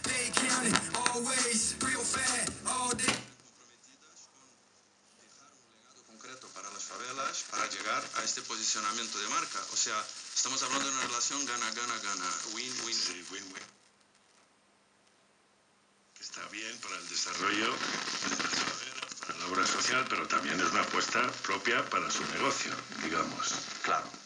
Concreto para las favelas para llegar a este posicionamiento de marca. O sea, estamos hablando de una relación gana-gana-gana, win-win. Sí, win-win. Está bien para el desarrollo de las favelas, para la obra social, pero también es una apuesta propia para su negocio, digamos. Claro.